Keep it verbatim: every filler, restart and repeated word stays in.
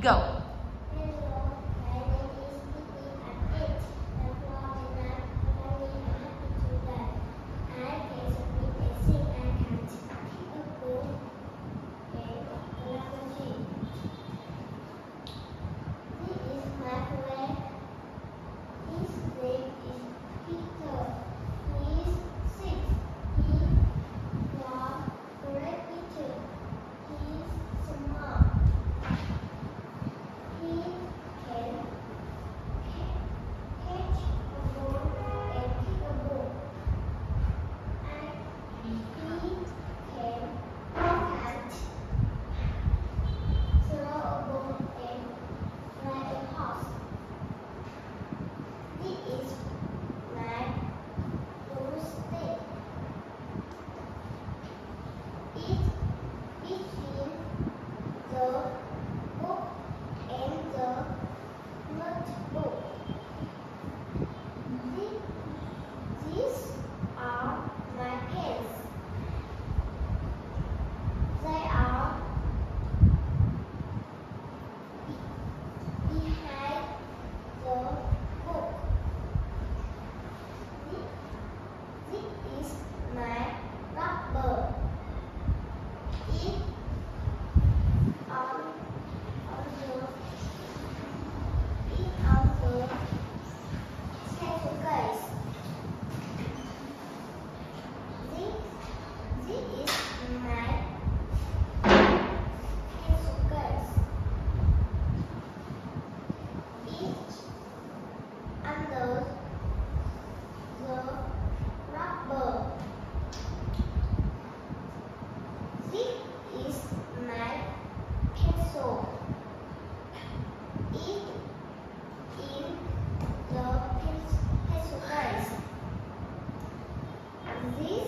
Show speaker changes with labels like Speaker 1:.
Speaker 1: Go.
Speaker 2: Hello, my name is Vicky. I'm eight. I'm from Vietnam. Finally, I'm happy today. I can submit a sing and count. Pick a book and technology. This is my friend. His name is Peter. He is six. He was great Peter. He is smart. He can catch a ball and pick a ball. And he can hunt, throw a ball and fly a horse. This is my broomstick. It between the book and the notebook. These, these are my pens. They are be- behind the book. This, this is my rubber. It on on the it on the table case. This this is my pencil case. It under the rubber. This is my pencil. It in the pen- pencil case. This